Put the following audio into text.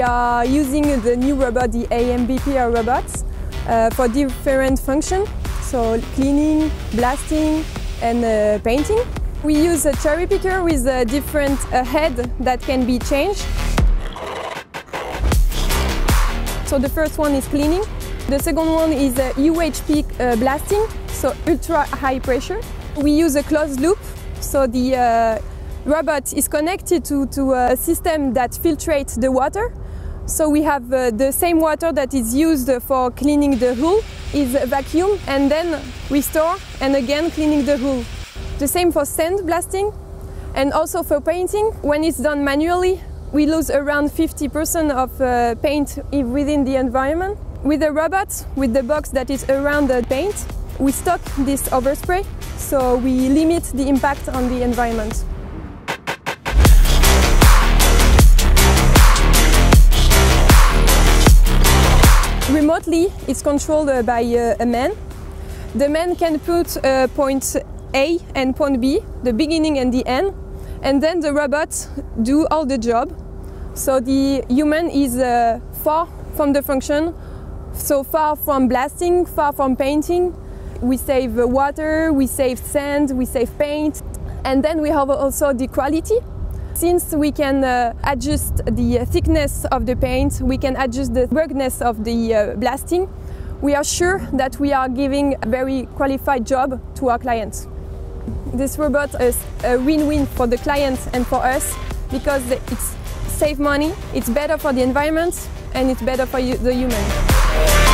We are using the new robot, the AMBPR robots, for different functions, so cleaning, blasting and painting. We use a cherry picker with a different head that can be changed. So the first one is cleaning. The second one is UHP blasting, so ultra high pressure. We use a closed loop, so the robot is connected to a system that filtrates the water. So we have the same water that is used for cleaning the hull is vacuum and then restore and again cleaning the hull. The same for sand blasting and also for painting. When it's done manually, we lose around 50% of paint within the environment. With the robot, with the box that is around the paint, we stock this overspray, so we limit the impact on the environment. Remotely, it's controlled by a man. The man can put point A and point B, the beginning and the end, and then the robot do all the job. So the human is far from the function, so far from blasting, far from painting. We save water, we save sand, we save paint, and then we have also the quality. Since we can adjust the thickness of the paint, we can adjust the ruggedness of the blasting, we are sure that we are giving a very qualified job to our clients. This robot is a win-win for the clients and for us because it's save money, it's better for the environment and it's better for the human.